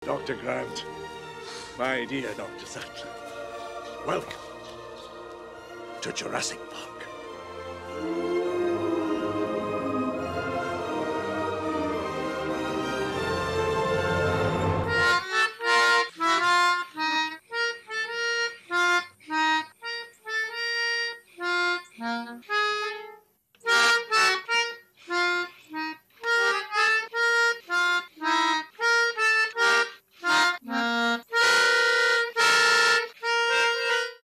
Dr. Grant, my dear Dr. Sattler, welcome to Jurassic Park.